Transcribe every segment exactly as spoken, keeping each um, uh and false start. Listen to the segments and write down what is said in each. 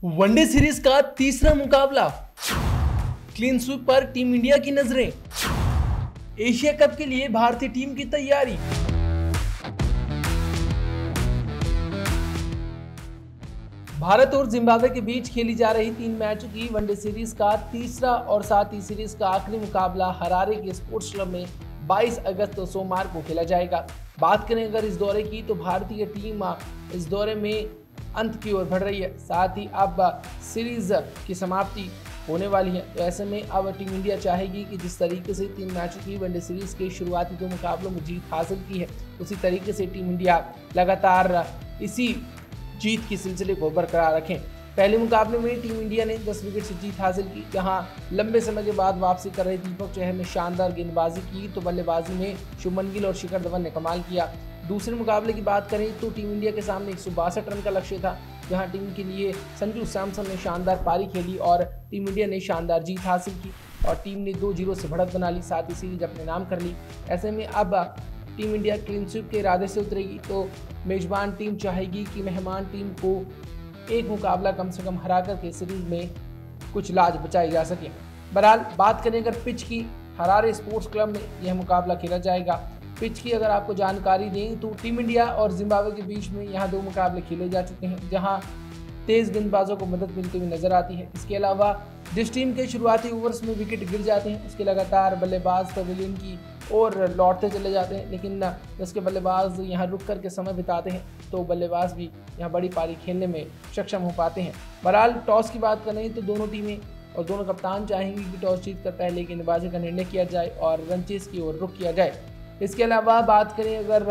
One day series का तीसरा मुकाबला, क्लीन स्वीप पर टीम इंडिया की नजरें। एशिया कप के लिए भारतीय टीम की तैयारी। भारत और जिम्बाब्वे के बीच खेली जा रही तीन मैचों की वनडे सीरीज का तीसरा और साथ ही सीरीज का आखिरी मुकाबला हरारे के स्पोर्ट्स क्लब में बाईस अगस्त तो सोमवार को खेला जाएगा। बात करें अगर इस दौरे की, तो भारतीय टीम इस दौरे में अंत की ओर बढ़ रही है। साथ ही अब सीरीज की समाप्ति होने वाली है, तो ऐसे में अब टीम इंडिया चाहेगी कि जिस तरीके से तीन मैचों की वनडे सीरीज के शुरुआती दो मुकाबलों में जीत हासिल की है, उसी तरीके से टीम इंडिया लगातार इसी जीत की सिलसिले को बरकरार रखें। पहले मुकाबले में टीम इंडिया ने दस विकेट से जीत हासिल की, जहां लंबे समय के बाद वापसी कर रहे दीपक चहर ने शानदार गेंदबाजी की, तो बल्लेबाजी में शुभमन गिल और शिखर धवन ने कमाल किया। दूसरे मुकाबले की बात करें तो टीम इंडिया के सामने एक सौ बासठ रन का लक्ष्य था, जहां टीम के लिए संजू सैमसन ने शानदार पारी खेली और टीम इंडिया ने शानदार जीत हासिल की और टीम ने दो जीरो से बढ़त बना ली, साथ ही सीरीज अपने नाम कर ली। ऐसे में अब टीम इंडिया क्लीन स्वीप के इरादे से उतरेगी, तो मेजबान टीम चाहेगी कि मेहमान टीम को एक मुकाबला कम से कम हरा करके सीरीज में कुछ लाज बचाई जा सके। बहरहाल बात करें अगर पिच की, हरारे स्पोर्ट्स क्लब में यह मुकाबला खेला जाएगा। पिच की अगर आपको जानकारी दें तो टीम इंडिया और जिम्बाब्वे के बीच में यहाँ दो मुकाबले खेले जा चुके हैं, जहाँ तेज गेंदबाजों को मदद मिलती हुई नजर आती है। इसके अलावा जिस टीम के शुरुआती ओवर्स में विकेट गिर जाते हैं, उसके लगातार बल्लेबाज पवेलियन की और लौटते चले जाते हैं, लेकिन उसके बल्लेबाज यहाँ रुक करके समय बिताते हैं, तो बल्लेबाज भी यहाँ बड़ी पारी खेलने में सक्षम हो पाते हैं। बहरहाल टॉस की बात करें तो दोनों टीमें और दोनों कप्तान चाहेंगे कि टॉस जीत कर पहले गेंदबाजी का निर्णय किया जाए और रन चेज की ओर रुख किया जाए। इसके अलावा बात करें अगर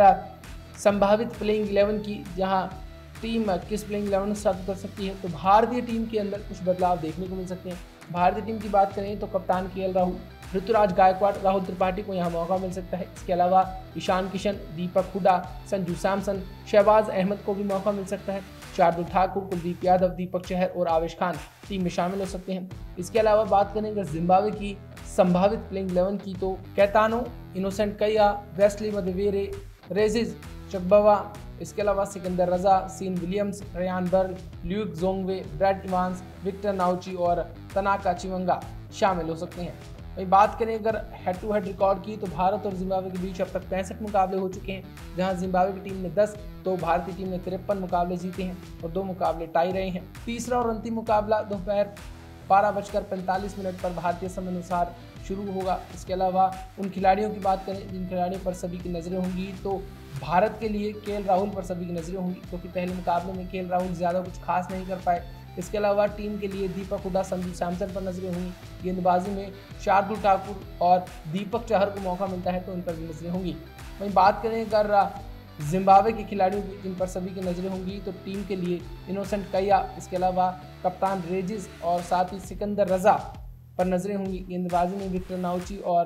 संभावित प्लेइंग इलेवन की, जहां टीम किस प्लेइंग इलेवन स्टार्ट कर सकती है, तो भारतीय टीम के अंदर कुछ बदलाव देखने को मिल सकते हैं। भारतीय टीम की बात करें तो कप्तान केएल राहुल, ऋतुराज गायकवाड़, राहुल त्रिपाठी को यहां मौका मिल सकता है। इसके अलावा ईशान किशन, दीपक हुडा, संजू सैमसन, शहबाज अहमद को भी मौका मिल सकता है। शार्दुल ठाकुर, कुलदीप यादव, दीपक चहर और आवेश खान टीम में शामिल हो सकते हैं। इसके अलावा बात करें अगर जिम्बाब्वे की संभावित प्लेइंग इलेवन की, तो कैतानो, इनोसेंट कैया, वेस्ली मदेवेरे, रेजिज चकबवा, इसके अलावा Sikandar Raza, Sean Williams, Ryan Burl, Luke Jongwe, Brad Evans, Victor Nyauchi और तनाका चिवंगा शामिल हो सकते हैं। वही बात करें अगर हेड टू हेड रिकॉर्ड की, तो भारत और जिम्बाब्वे के बीच अब तक पैंसठ मुकाबले हो चुके हैं, जहां जिम्बाब्वे की टीम ने दस तो भारतीय टीम ने तिरपन मुकाबले जीते हैं और दो मुकाबले टाई रहे हैं। तीसरा और अंतिम मुकाबला दोपहर बारह बजकर पैंतालीस मिनट पर भारतीय समय अनुसार शुरू होगा। इसके अलावा उन खिलाड़ियों की बात करें जिन खिलाड़ियों पर सभी की नज़रें होंगी, तो भारत के लिए केएल राहुल पर सभी की नज़रें होंगी, क्योंकि पहले मुकाबले में केएल राहुल ज़्यादा कुछ खास नहीं कर पाए। इसके अलावा टीम के लिए दीपक हुडा, संजू सैमसन पर नजरें होंगी। गेंदबाजी में शार्दुल ठाकुर और दीपक चहर को मौका मिलता है तो उन पर भी नजरें होंगी। वहीं बात करें अगर जिम्बाब्वे के खिलाड़ियों की जिन पर सभी की नजरें होंगी, तो टीम के लिए इनोसेंट कैया, इसके अलावा कप्तान रेजिस और साथ ही सिकंदर रजा पर नजरें होंगी। गेंदबाजी में विक्टर नाउची और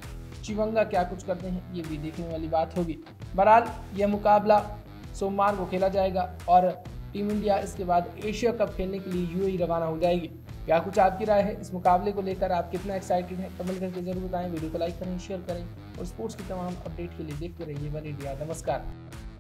चिवंगा क्या कुछ करते हैं, ये भी देखने वाली बात होगी। बहरहाल यह मुकाबला सोमवार को खेला जाएगा और टीम इंडिया इसके बाद एशिया कप खेलने के लिए यूएई रवाना हो जाएगी। क्या कुछ आपकी राय है इस मुकाबले को लेकर, आप कितना एक्साइटेड हैं, कमेंट करके जरूर बताएं। वीडियो को लाइक करें, शेयर करें और स्पोर्ट्स की तमाम अपडेट के लिए देखते रहिए वन इंडिया। नमस्कार।